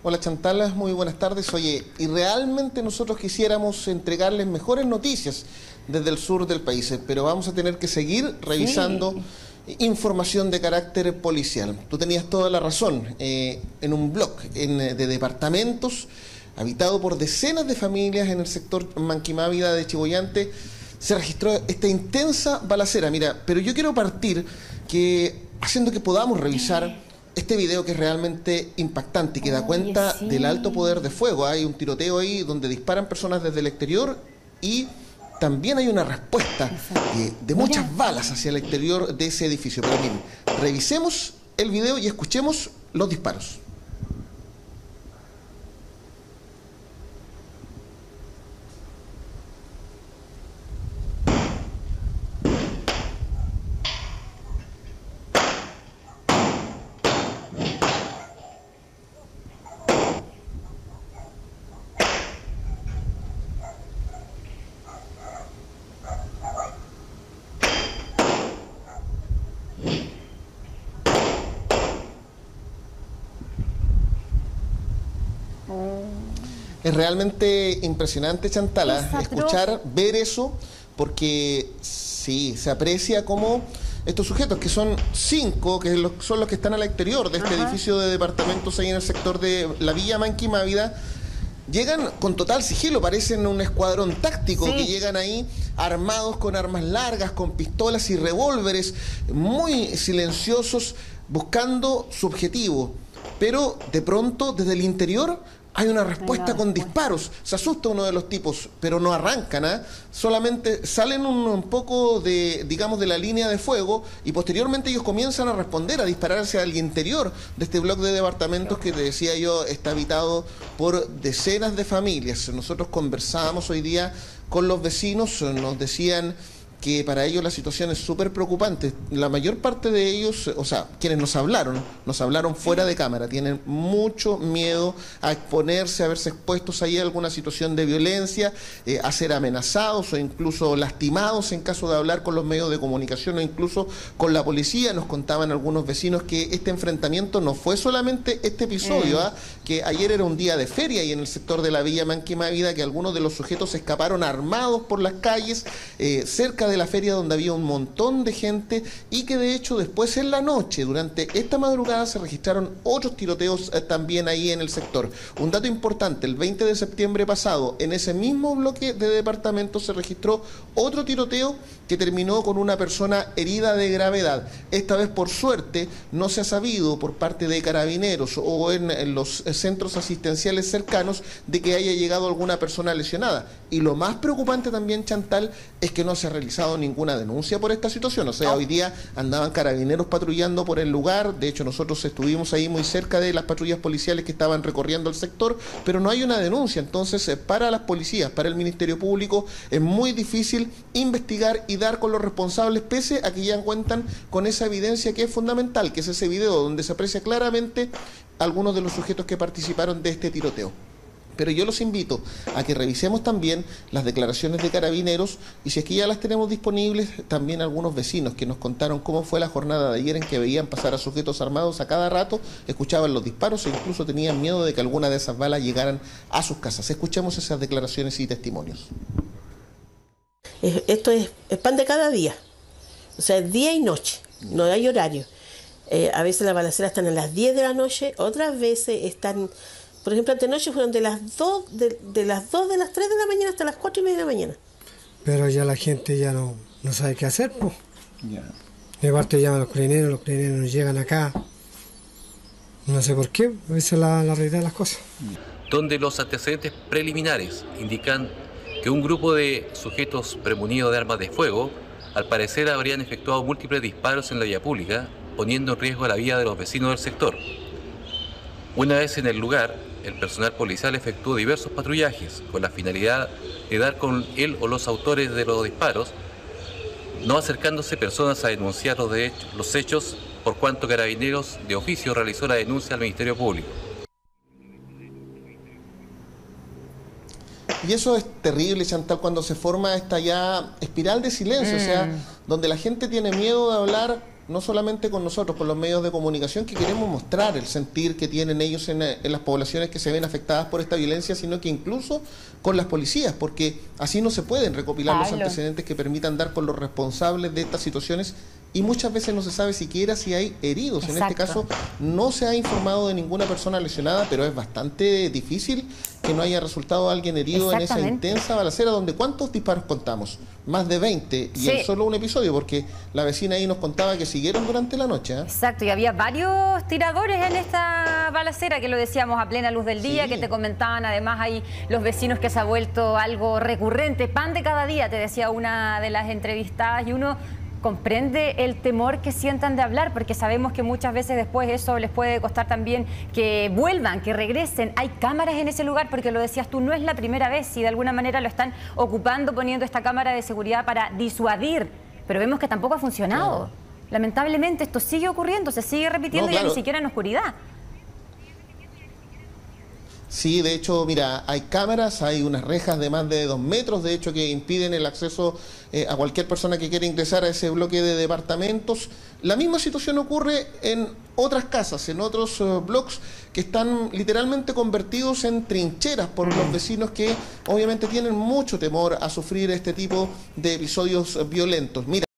Hola Chantal, muy buenas tardes. Oye, y realmente nosotros quisiéramos entregarles mejores noticias desde el sur del país, pero vamos a tener que seguir revisando información de carácter policial. Tú tenías toda la razón. En un blog de departamentos habitado por decenas de familias en el sector Manquimávida de Chillán se registró esta intensa balacera. Mira, pero yo quiero partir haciendo que podamos revisar este video que es realmente impactante y que da cuenta del alto poder de fuego. Hay un tiroteo ahí donde disparan personas desde el exterior y también hay una respuesta de muchas balas hacia el exterior de ese edificio. Pero miren, revisemos el video y escuchemos los disparos. Es realmente impresionante, Chantala, escuchar, ver eso, porque sí, se aprecia como estos sujetos, que son 5, que son los que están al exterior de este edificio de departamentos ahí en el sector de la Villa Manquimávida, llegan con total sigilo, parecen un escuadrón táctico, que llegan ahí armados con armas largas, con pistolas y revólveres, muy silenciosos, buscando su objetivo. Pero de pronto, desde el interior, hay una respuesta con disparos. Se asusta uno de los tipos, pero no arrancan, solamente salen un poco de, digamos, de la línea de fuego y posteriormente ellos comienzan a responder, a disparar hacia el interior de este bloque de departamentos que te decía yo está habitado por decenas de familias. Nosotros conversábamos hoy día con los vecinos, nos decían que para ellos la situación es súper preocupante. La mayor parte de ellos, o sea, quienes nos hablaron fuera de cámara, tienen mucho miedo a exponerse, a verse expuestos ahí a alguna situación de violencia, a ser amenazados o incluso lastimados en caso de hablar con los medios de comunicación o incluso con la policía. Nos contaban algunos vecinos que este enfrentamiento no fue solamente este episodio, que ayer era un día de feria y en el sector de la Villa Manquimávida, que algunos de los sujetos escaparon armados por las calles, cerca de la feria donde había un montón de gente y que de hecho después en la noche, durante esta madrugada, se registraron otros tiroteos también ahí en el sector. Un dato importante, el 20 de septiembre pasado, en ese mismo bloque de departamentos se registró otro tiroteo que terminó con una persona herida de gravedad. Esta vez, por suerte, no se ha sabido por parte de carabineros o en los centros asistenciales cercanos de que haya llegado alguna persona lesionada. Y lo más preocupante también, Chantal, es que no se ha realizado ninguna denuncia por esta situación. O sea, hoy día andaban carabineros patrullando por el lugar. De hecho, nosotros estuvimos ahí muy cerca de las patrullas policiales que estaban recorriendo el sector, pero no hay una denuncia. Entonces, para las policías, para el Ministerio Público, es muy difícil investigar y dar con los responsables, pese a que ya cuentan con esa evidencia que es fundamental, que es ese video donde se aprecia claramente algunos de los sujetos que participaron de este tiroteo. Pero yo los invito a que revisemos también las declaraciones de carabineros y si es que ya las tenemos disponibles, también algunos vecinos que nos contaron cómo fue la jornada de ayer en que veían pasar a sujetos armados a cada rato, escuchaban los disparos e incluso tenían miedo de que alguna de esas balas llegaran a sus casas. Escuchemos esas declaraciones y testimonios. Esto es pan de cada día, o sea, día y noche, no hay horario. A veces las balaceras están a las 10 de la noche, otras veces están... Por ejemplo, antenoche fueron de las 2 de las 3 de la mañana hasta las 4:30 de la mañana. Pero ya la gente ya no sabe qué hacer, pues. De parte llaman a los carabineros no llegan acá. No sé por qué, esa es la realidad de las cosas. Donde los antecedentes preliminares indican que un grupo de sujetos premunidos de armas de fuego, al parecer habrían efectuado múltiples disparos en la vía pública, poniendo en riesgo la vida de los vecinos del sector. Una vez en el lugar, el personal policial efectuó diversos patrullajes con la finalidad de dar con él o los autores de los disparos, no acercándose personas a denunciar los hechos, por cuanto Carabineros de oficio realizó la denuncia al Ministerio Público. Y eso es terrible, Chantal, cuando se forma esta ya espiral de silencio, o sea, donde la gente tiene miedo de hablar no solamente con nosotros, con los medios de comunicación, que queremos mostrar el sentir que tienen ellos en las poblaciones que se ven afectadas por esta violencia, sino que incluso con las policías, porque así no se pueden recopilar los antecedentes que permitan dar con los responsables de estas situaciones, y muchas veces no se sabe siquiera si hay heridos. En este caso no se ha informado de ninguna persona lesionada, pero es bastante difícil que no haya resultado alguien herido en esa intensa balacera, donde ¿cuántos disparos contamos? Más de 20, y en solo un episodio, porque la vecina ahí nos contaba que siguieron durante la noche. Exacto, y había varios tiradores en esta balacera, que lo decíamos a plena luz del día, que te comentaban además ahí los vecinos, que se ha vuelto algo recurrente, pan de cada día, te decía una de las entrevistadas, y uno comprende el temor que sientan de hablar, porque sabemos que muchas veces después eso les puede costar también que vuelvan, que regresen. Hay cámaras en ese lugar, porque lo decías tú, no es la primera vez, y de alguna manera lo están ocupando, poniendo esta cámara de seguridad para disuadir, pero vemos que tampoco ha funcionado. Lamentablemente esto sigue ocurriendo, se sigue repitiendo, ya ni siquiera en oscuridad. Sí, de hecho, mira, hay cámaras, hay unas rejas de más de 2 metros, de hecho, que impiden el acceso a cualquier persona que quiera ingresar a ese bloque de departamentos. La misma situación ocurre en otras casas, en otros bloques que están literalmente convertidos en trincheras por los vecinos, que obviamente tienen mucho temor a sufrir este tipo de episodios violentos. Mira.